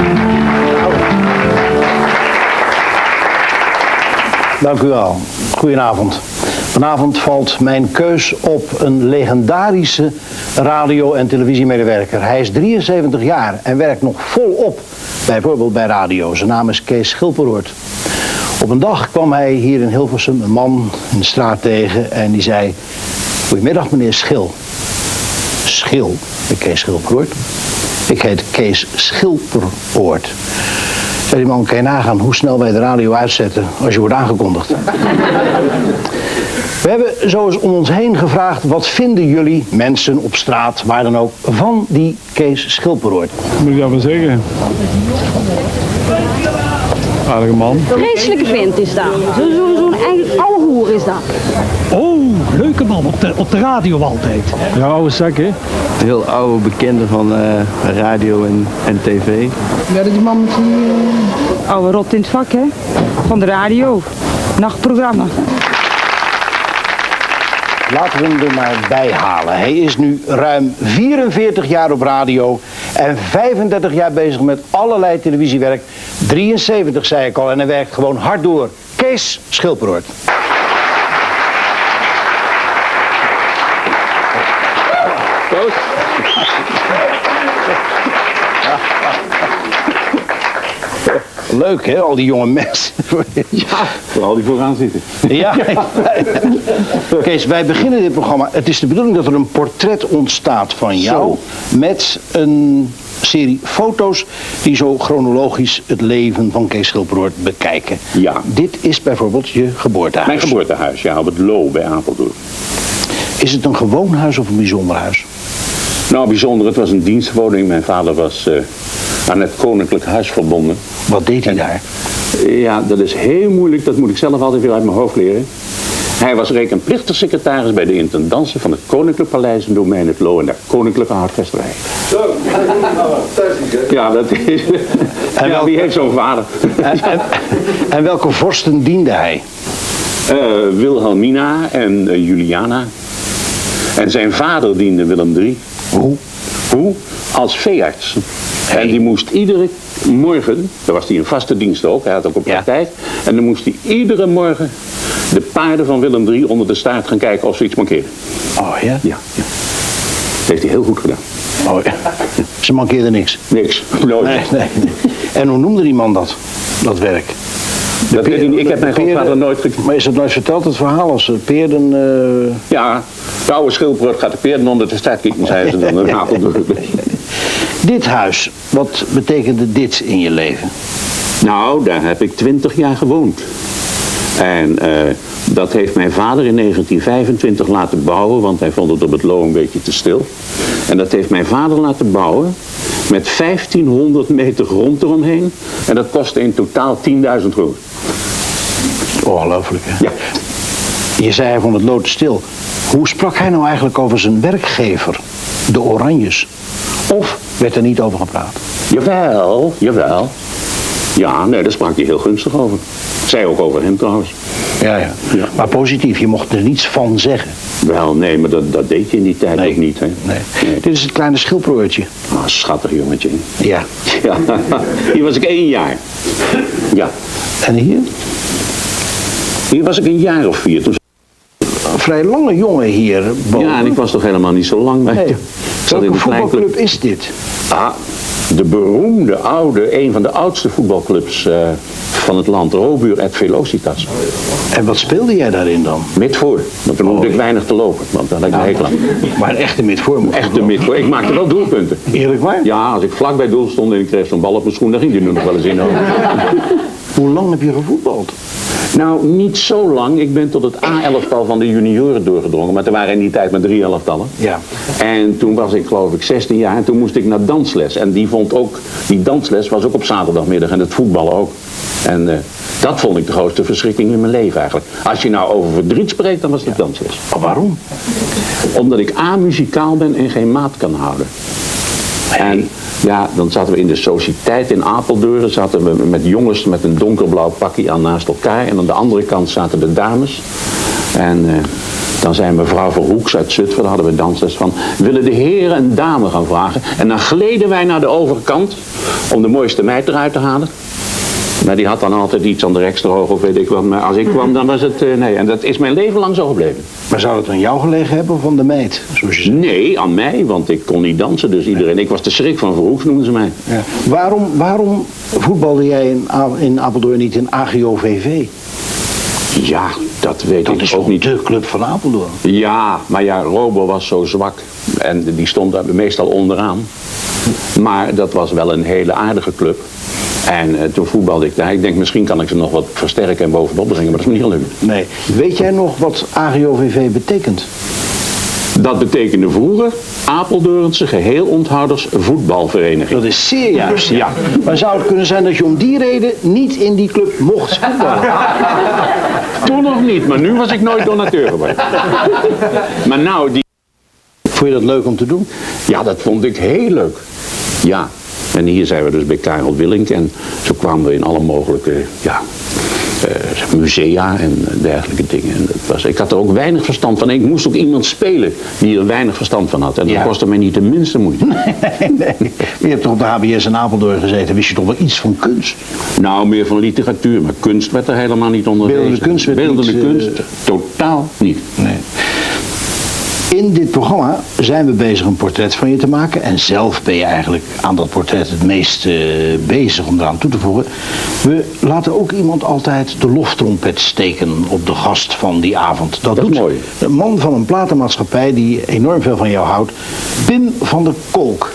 Dank u wel. Goedenavond. Vanavond valt mijn keus op een legendarische radio- en televisiemedewerker. Hij is 73 jaar en werkt nog volop, bijvoorbeeld bij radio. Zijn naam is Kees Schilperoort. Op een dag kwam hij hier in Hilversum een man in de straat tegen en die zei: "Goedemiddag meneer Schil." Schil, ik Kees Schilperoort. Ik heet Kees Schilperoort. Zei die man: "Kan je nagaan hoe snel wij de radio uitzetten als je wordt aangekondigd?" We hebben zo eens om ons heen gevraagd: wat vinden jullie, mensen op straat, waar dan ook, van die Kees Schilperoort? Moet ik dat wel zeggen? Aardige man. Vreselijke vent is dat. Zo'n eigen oude hoer is dat. Oh, leuke man, op de radio altijd. Ja, oude zak, hè? Heel oude bekende van radio en tv. Ja, die man met die oude rot in het vak, hè? Van de radio. Nachtprogramma. Laten we hem er maar bij halen. Hij is nu ruim 44 jaar op radio en 35 jaar bezig met allerlei televisiewerk. 73 zei ik al en hij werkt gewoon hard door. Kees Schilperoort. Leuk hè, al die jonge mensen. Ja, vooral die vooraan zitten. Ja. Kees, wij beginnen dit programma. Het is de bedoeling dat er een portret ontstaat van jou. Met een serie foto's die zo chronologisch het leven van Kees Schilperoort bekijken. Ja. Dit is bijvoorbeeld je geboortehuis. Mijn geboortehuis, ja, op het Loo bij Apeldoorn. Is het een gewoon huis of een bijzonder huis? Nou, bijzonder, het was een dienstwoning. Mijn vader was aan het Koninklijk Huis verbonden. Wat deed hij daar? Ja, dat is heel moeilijk, dat moet ik zelf altijd weer uit mijn hoofd leren. Hij was rekenplichtig secretaris bij de intendantie van het Koninklijk Paleis en Domein het Loo en de Koninklijke Hartvesterij. Ja, dat is... En ja, wie heeft zo'n vader? En welke vorsten diende hij? Wilhelmina en Juliana. En zijn vader diende Willem III. Hoe? Hoe? Als veearts. Hey. En die moest iedere morgen, daar was hij in vaste dienst ook, hij had ook op praktijk. Ja. En dan moest hij iedere morgen de paarden van Willem III onder de staart gaan kijken of ze iets mankeerden. Oh ja? Ja, ja. Dat heeft hij heel goed gedaan. Oh ja. Ze mankeerden niks? Niks. Nooit. Nee. En hoe noemde die man dat werk? Dat weet ik niet. Ik heb mijn grootvader nooit gekeken. Maar is dat nooit verteld, het verhaal, als peerden... Ja, de oude Schilperoort gaat de peerden onder de staart kijken, zei ze dan. Dit huis, wat betekende dit in je leven? Nou, daar heb ik 20 jaar gewoond. En dat heeft mijn vader in 1925 laten bouwen, want hij vond het op het Loo een beetje te stil. En dat heeft mijn vader laten bouwen met 1500 meter grond eromheen. En dat kostte in totaal 10.000 gulden. Ongelooflijk, hè? Ja. Je zei hij vond het Loo te stil. Hoe sprak hij nou eigenlijk over zijn werkgever, de Oranjes? Of werd er niet over gepraat? Jawel. Ja, nee, daar sprak hij heel gunstig over. Zij ook over hem trouwens. Ja. Maar positief, je mocht er niets van zeggen. Wel, nee, maar dat deed je in die tijd ook niet, hè? Nee. Dit is het kleine Schilperoortje. Ah, schattig jongetje. Ja. Hier was ik 1 jaar. Ja. En hier? Hier was ik een jaar of 4. Toen... Een vrij lange jongen hier boven. Ja, en ik was toch helemaal niet zo lang bij. Nee. Welke voetbalclub is dit? Ah, de beroemde een van de oudste voetbalclubs van het land, Robur et Velocitas. En wat speelde jij daarin dan? Midvoor, want toen hoefde ik weinig te lopen, want dat lijkt me heel lang. Maar een echte midvoor moet Echte midvoor, ik maakte wel doelpunten. Eerlijk waar? Ja, als ik vlak bij doel stond en ik kreeg zo'n bal op mijn schoen, dan ging die nu nog wel eens in. Hoe lang heb je gevoetbald? Nou, niet zo lang. Ik ben tot het A-elftal van de junioren doorgedrongen. Maar er waren in die tijd maar 3 elftallen. Ja. En toen was ik geloof ik 16 jaar en toen moest ik naar dansles. En die dansles was ook op zaterdagmiddag en het voetballen ook. En dat vond ik de grootste verschrikking in mijn leven eigenlijk. Als je nou over verdriet spreekt, dan was het dansles. Oh, waarom? Omdat ik muzikaal ben en geen maat kan houden. En ja, dan zaten we in de sociëteit in Apeldoorn, zaten we met jongens met een donkerblauw pakje aan naast elkaar. En aan de andere kant zaten de dames. En dan zei mevrouw Verhoeks uit Zutphen, daar hadden we dansles van, willen de heren een dame gaan vragen? En dan gleden wij naar de overkant om de mooiste meid eruit te halen. Maar die had dan altijd iets aan de reksterhoog of weet ik wat. Maar als ik kwam, dan was het nee. En dat is mijn leven lang zo gebleven. Maar zou het aan jou gelegen hebben of aan de meid? Zoals je zei? Nee, aan mij, want ik kon niet dansen. Dus iedereen, ik was de schrik van Verhoeks, noemden ze mij. Ja. Waarom voetbalde jij in Apeldoorn niet in AGOVV? Ja, dat weet Dat ik is ook niet. de club van Apeldoorn. Ja, maar ja, Robo was zo zwak. En die stond daar meestal onderaan. Maar dat was wel een hele aardige club. En toen voetbalde ik daar. Ik denk, misschien kan ik ze nog wat versterken en bovenop brengen. Maar dat is me niet gelukt. Nee. Weet jij nog wat AGOVV betekent? Dat betekende vroeger Apeldoornse Geheelonthouders Voetbalvereniging. Dat is zeer juist, ja. Maar zou het kunnen zijn dat je om die reden niet in die club mocht voetballen? Toen nog niet, maar nu was ik nooit donateur geworden. Maar nou, die... Vond je dat leuk om te doen? Ja, dat vond ik heel leuk. Ja. En hier zijn we dus bij Karel Willink en zo kwamen we in alle mogelijke musea en dergelijke dingen. En ik had er ook weinig verstand van. Ik moest ook iemand spelen die er weinig verstand van had. En dat kostte mij niet de minste moeite. Nee. Je hebt toch op de HBS in Apeldoorn gezeten. Wist je toch wel iets van kunst? Nou, meer van literatuur. Maar kunst werd er helemaal niet onderwezen. Beeldende kunst werd Beeldende kunst, totaal niet. Nee. In dit programma zijn we bezig een portret van je te maken. En zelf ben je eigenlijk aan dat portret het meest bezig om eraan toe te voegen. We laten ook iemand altijd de loftrompet steken op de gast van die avond. Dat doet mooi. Een man van een platenmaatschappij die enorm veel van jou houdt. Pim van der Kolk.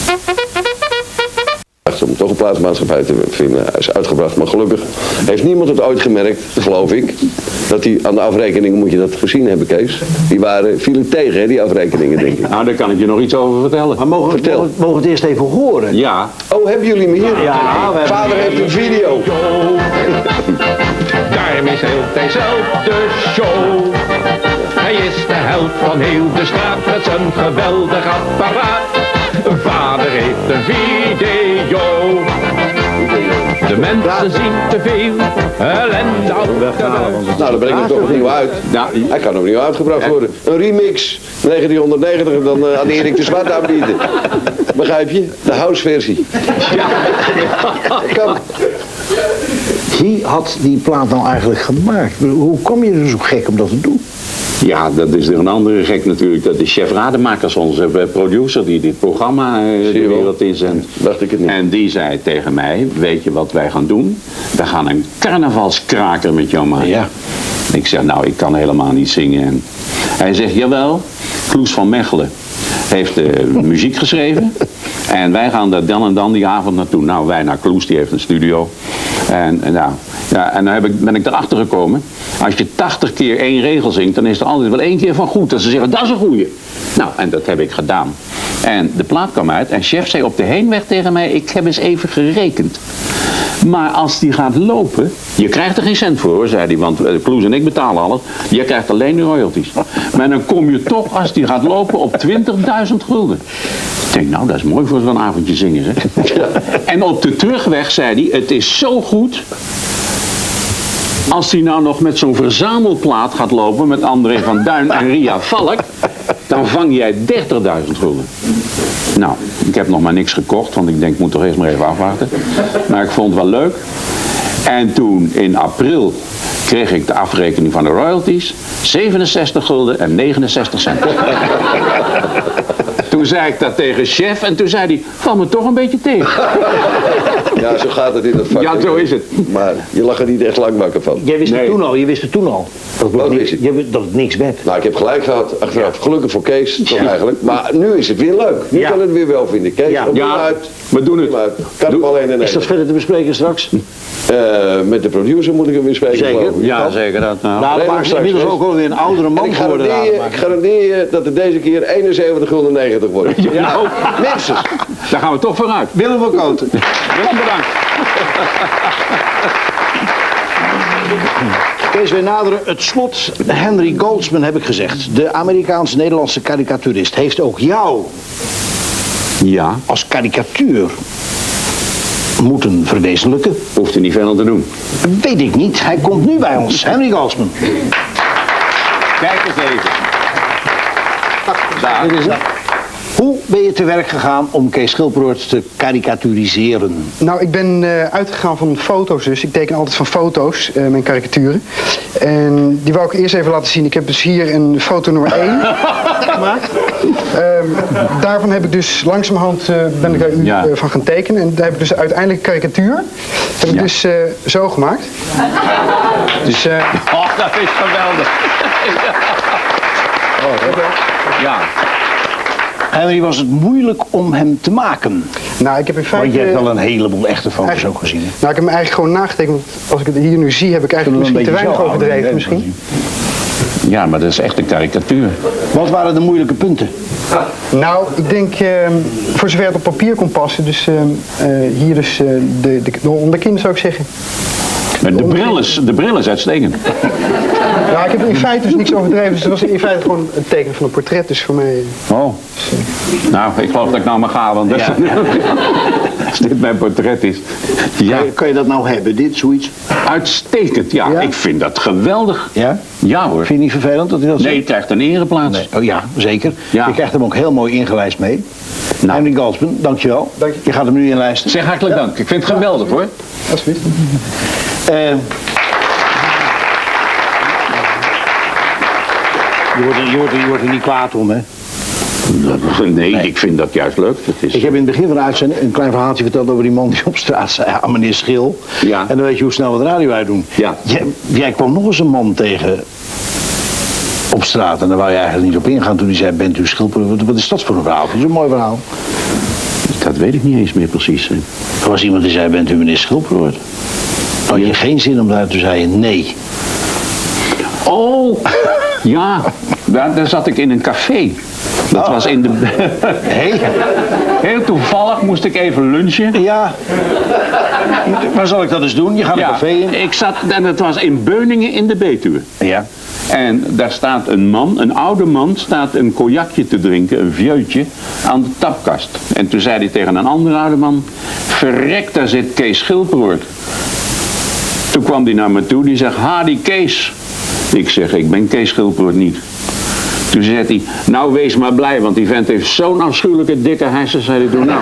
Om toch een plaatsmaatschappij te vinden. Hij is uitgebracht, maar gelukkig heeft niemand het ooit gemerkt, geloof ik, dat hij aan de afrekeningen, moet je dat gezien hebben, Kees, die vielen tegen, hè, die afrekeningen, denk ik. Nou, daar kan ik je nog iets over vertellen. Maar mogen we het eerst even horen? Ja. Oh, hebben jullie hem hier? Ja, we hebben Vader heeft een video. Daarmee speelt hij zelf de show. Hij is de held van heel de straat met zijn geweldig apparaat. Vader heeft een video. De mensen zien te veel ellende op de weg. Nou, dan breng ik hem toch opnieuw uit. Hij kan opnieuw uitgebracht worden. Een remix, 1990, dan aan Erik de Zwart aanbieden. Begrijp je? De houseversie. Ja. Kan. Wie had die plaat nou eigenlijk gemaakt? Hoe kom je er zo gek om dat te doen? Ja, dat is er een andere gek natuurlijk. Dat is chef Rademakers, onze producer, die dit programma de wereld inzendt. Dacht ik het niet. En die zei tegen mij, weet je wat wij gaan doen? We gaan een carnavalskraker met jou maken. Ja. Ik zeg, nou, ik kan helemaal niet zingen. En hij zegt, jawel, Kloes van Mechelen heeft de muziek geschreven. En wij gaan daar dan en dan die avond naartoe. Nou, wij naar Kloes, die heeft een studio. En dan ben ik erachter gekomen. Als je 80 keer één regel zingt, dan is er altijd wel 1 keer van goed. Dat ze zeggen, dat is een goeie. Nou, en dat heb ik gedaan. En de plaat kwam uit en chef zei op de heenweg tegen mij, ik heb eens even gerekend. Maar als die gaat lopen, je krijgt er geen cent voor, hoor, zei hij, want Kloes en ik betalen alles. Je krijgt alleen de royalties. Maar dan kom je toch, als die gaat lopen, op 20.000 gulden. Ik denk, nou, dat is mooi voor zo'n avondje zingen, zeg. En op de terugweg zei hij, het is zo goed. Als hij nou nog met zo'n verzamelplaat gaat lopen met André van Duin en Ria Valk, dan vang jij 30.000 gulden. Nou, ik heb nog maar niks gekocht, want ik denk, ik moet toch eerst maar even afwachten. Maar ik vond het wel leuk. En toen in april kreeg ik de afrekening van de royalties, 67 gulden en 69 cent. Toen zei ik dat tegen chef en toen zei hij, val me toch een beetje tegen. Ja, zo gaat het in het vak. Ja, zo is het. Maar je lag er niet echt lang wakker van. Jij wist het toen al, dat het niks werd. Nou, ik heb gelijk gehad, achteraf. Gelukkig voor Kees, toch eigenlijk. Maar nu is het weer leuk. Nu kan het weer wel vinden. Kees, we doen het. Kan het alleen en Is dat verder te bespreken straks? Met de producer moet ik hem weer spreken. Zeker? Ja, zeker. Dat nou. Nou, dat maakt inmiddels ook alweer een oudere man geworden. Ik garandeer je dat het deze keer 71,90 gulden wordt. Ja, nou, minstens. Daar gaan we toch vooruit. Willem van Kooten. Willem, bedankt. Kees, wij naderen het slot. Henry Goldsman heb ik gezegd. De Amerikaans-Nederlandse karikaturist heeft ook jou als karikatuur moeten verwezenlijken. Hoeft er niet veel aan te doen. Weet ik niet. Hij komt nu bij ons. Henry Goldsman. Kijk eens even. Daar. Dit is het. Hoe ben je te werk gegaan om Kees Schilperoort te karikaturiseren? Nou, ik ben uitgegaan van foto's dus. Ik teken altijd van foto's, mijn karikaturen. En die wou ik eerst even laten zien. Ik heb dus hier een foto nummer 1 gemaakt. Daarvan heb ik dus langzamerhand ben ik daar van gaan tekenen. En daar heb ik dus uiteindelijk karikatuur. Heb ik dus zo gemaakt. Dus, Oh, dat is geweldig. Ja. Henry, was het moeilijk om hem te maken? Nou, ik heb in feite... Want je hebt wel een heleboel echte foto's ook gezien. Hè? Nou, ik heb hem eigenlijk gewoon nagetekend. Want als ik het hier nu zie, heb ik eigenlijk misschien te weinig overdreven. Misschien. Ja, maar dat is echt een karikatuur. Wat waren de moeilijke punten? Nou, ik denk, voor zover het op papier kon passen, dus hier dus de onderkin zou ik zeggen. De bril is uitstekend. Ja, ik heb in feite dus niks overdreven, dus het was in feite gewoon het tekenen van een portret, dus voor mij... Oh. Nou, ik geloof dat ik nou maar ga, want als dit mijn portret is. Ja. Kan je dat nou hebben, dit, zoiets? Uitstekend, ja. Ik vind dat geweldig. Ja? Ja hoor. Vind je het niet vervelend dat hij dat zegt? Nee, je krijgt een ereplaats. Nee. Oh ja, zeker. Ja. Je krijgt hem ook heel mooi ingelijst mee. Nou. Henry Galspen, dankjewel. Dank je. Je gaat hem nu inlijsten. Zeg hartelijk dank. Ik vind het geweldig hoor. Alsjeblieft. Je wordt er niet kwaad om, hè? Nee, ik vind dat juist leuk. Dat is... Ik heb in het begin van de uitzending een klein verhaaltje verteld over die man die op straat zei, ja, meneer Schil. Ja. En dan weet je hoe snel we de radio uitdoen. Ja. Jij kwam nog eens een man tegen op straat en daar wou je eigenlijk niet op ingaan toen hij zei, bent u Schilperoort? Wat is dat voor een verhaal? Dat is een mooi verhaal. Dat weet ik niet eens meer precies. Hè. Er was iemand die zei, bent u meneer Schilperoort? Had je geen zin om daar te zeggen, nee. Oh, ja. Daar zat ik in een café. Dat was in de... Heel toevallig moest ik even lunchen. Ja. Maar zal ik dat eens doen? Je gaat een café in. Ik zat, en het was in Beuningen in de Betuwe. Ja. En daar staat een man, een oude man, staat een cognacje te drinken, een vieutje, aan de tapkast. En toen zei hij tegen een andere oude man, verrek, daar zit Kees Schilperoort. Toen kwam hij naar me toe, die zegt, ha, die Kees. Ik zeg, ik ben Kees Schilperoort niet. Toen zei hij, nou wees maar blij, want die vent heeft zo'n afschuwelijke dikke hersens, zei hij toen, nou.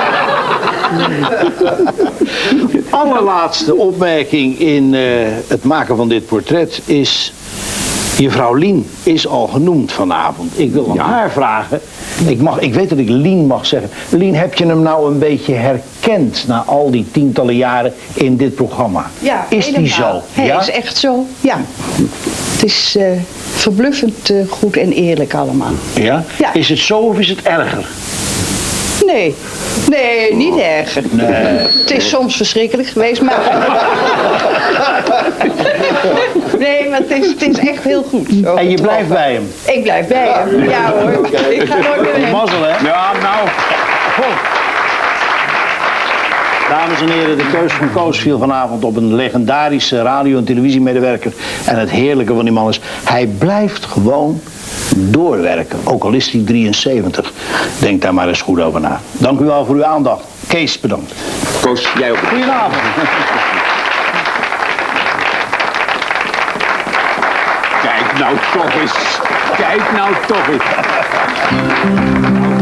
Allerlaatste opmerking in het maken van dit portret is, juffrouw Lien is al genoemd vanavond. Ik wil aan haar vragen, ik weet dat ik Lien mag zeggen. Lien, heb je hem nou een beetje herkend na al die tientallen jaren in dit programma? Ja, is die zo? Hij is echt zo, ja. Het is verbluffend goed en eerlijk allemaal. Ja? Ja? Is het zo of is het erger? Nee, nee, niet erger. Nee. Het is soms verschrikkelijk geweest, maar... Nee, maar het is echt heel goed. Zo. En je blijft bij hem? Ik blijf bij hem, ja hoor. Ik ga nooit meer weg. Mazzel, hè? Ja, nou... Dames en heren, de keus van Koos viel vanavond op een legendarische radio- en televisiemedewerker. En het heerlijke van die man is, hij blijft gewoon doorwerken. Ook al is hij 73. Denk daar maar eens goed over na. Dank u wel voor uw aandacht. Kees, bedankt. Koos, jij ook. Goedenavond. Kijk nou toch eens. Kijk nou toch eens.